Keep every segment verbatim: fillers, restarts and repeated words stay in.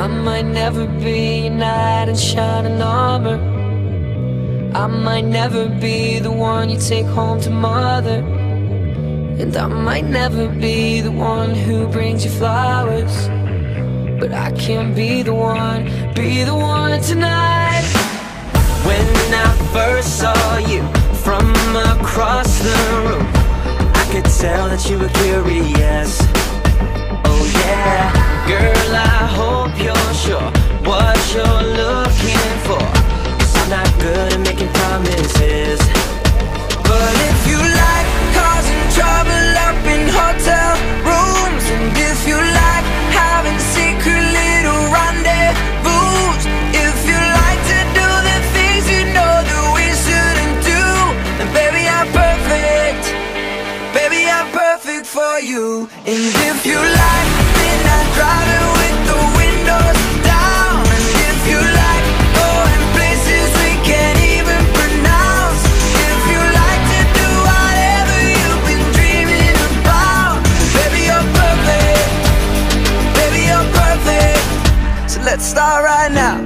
I might never be your knight in shining armor. I might never be the one you take home to mother. And I might never be the one who brings you flowers, but I can be the one, be the one tonight. When I first saw you from across the room, I could tell that you were curious. Oh yeah, girl, I hope you're sure what you're looking for, 'cause I'm not good at making promises. But if you like causing trouble up in hotel rooms, and if you like having secret little rendezvous, if you like to do the things you know that we shouldn't do, then baby, I'm perfect. Baby, I'm perfect for you. And if you like midnight driving with the windows down, and if you like going places we can't even pronounce, if you like to do whatever you've been dreaming about, baby, you're perfect. Baby, you're perfect. So let's start right now.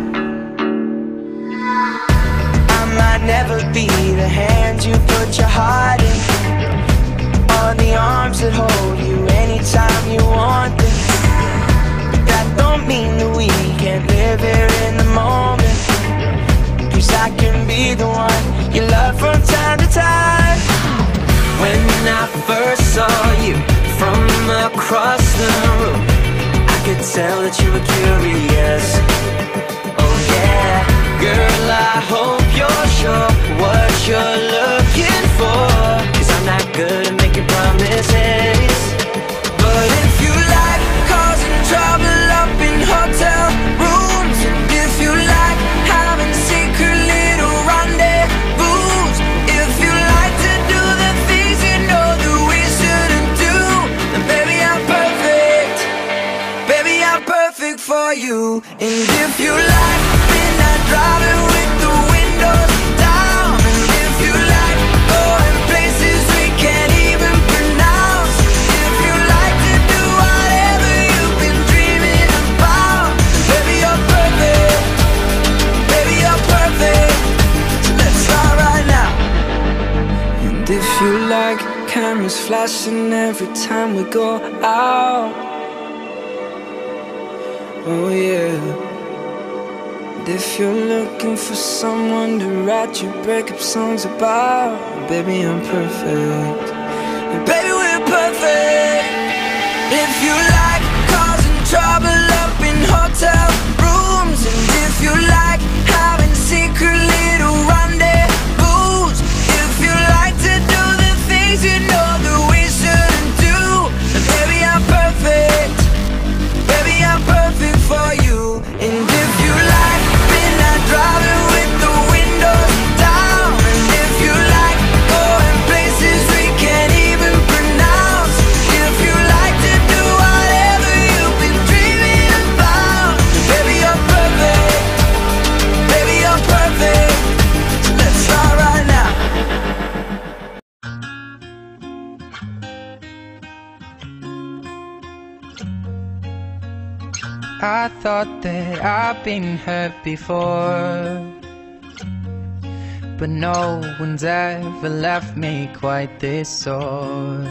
I might never be the hand you put your heart in, or the arms that hold you anytime you want them. That don't mean that we can't live here in the moment, 'cause I can be the one you love from time to time. When I first saw you from across the room, I could tell that you were curious. Oh yeah, girl, I hope you're sure what you're looking for, 'cause I'm not good at making promises. But if you like causing trouble up in hotel rooms, and if you like having secret little rendezvous, if you like to do the things you know that we shouldn't do, then baby, I'm perfect. Baby, I'm perfect for you. And if you like midnight driving with the windows down, and if you like going places we can't even pronounce, if you like to do whatever you've been dreaming about, baby, you're perfect. Baby, you're perfect. So let's start right now. And if you like cameras flashing every time we go out, oh yeah. And if you're looking for someone to write your breakup songs about, baby, I'm perfect. And baby, we're perfect. If you like causing trouble up in hotel rooms, and if you like having secret little rendezvous, if you like to do the things you know that we shouldn't do, then baby, I'm perfect. Baby, I'm perfect for you. And if you like midnight driving with the windows down, and if you like going places we can't even pronounce, if you like to do whatever you've been dreaming about, baby, you're perfect. Baby, you're perfect. So let's start right now. I thought that I've been hurt before, but no one's ever left me quite this sore.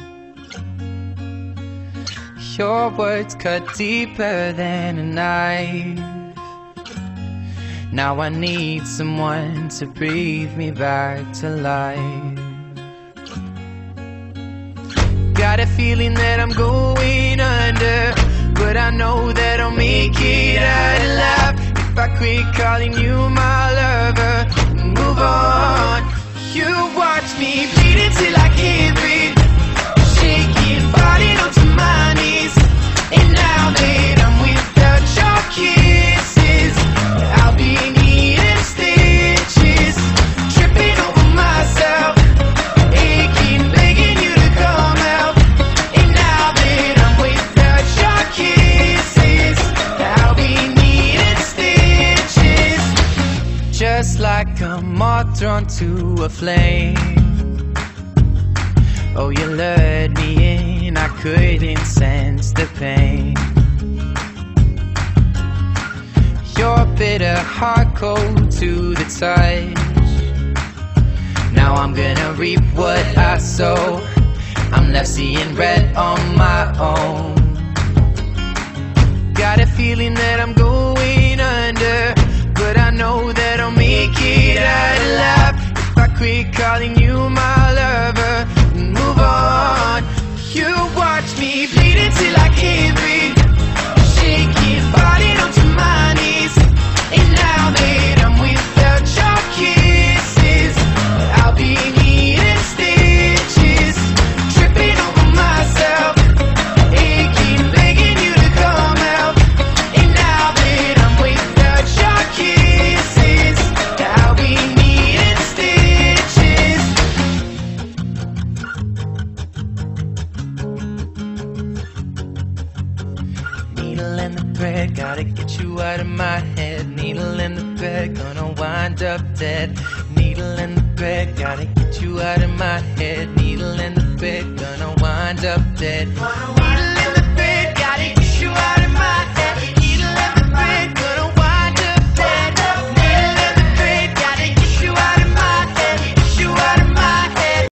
Your words cut deeper than a knife. Now I need someone to breathe me back to life. Got a feeling that I'm going under, but I know that I'll make it out alive if I quit calling you my lover and move on. You watch me bleed until I can't breathe, shaking, falling onto my knees. And now that I'm without your kisses, I'll be needing stitches, tripping over myself, aching, begging you to come out. And now that I'm without your kisses, I'll be needing stitches, just like a moth drawn to a flame. Oh, you lured me in, I couldn't sense the pain. bitter, hard, cold to the touch. Now I'm gonna reap what I sow. I'm left seeing red on my own. Got a feeling that I'm going under, but I know that I'll make it out alive if I quit calling you my lover and move on. You watch me bleed until I can't breathe, shaking, falling onto my knees. And now that I'm without your kisses, I'll be needing stitches, tripping over myself, aching, begging you to come out. And now that I'm without your kisses, I'll be needing stitches. Needle and the thread, gotta get you out of my head. Needle and the thread, gonna wind up dead. Needle and the thread, gotta get you out of my head. Needle and the thread, gonna wind up dead.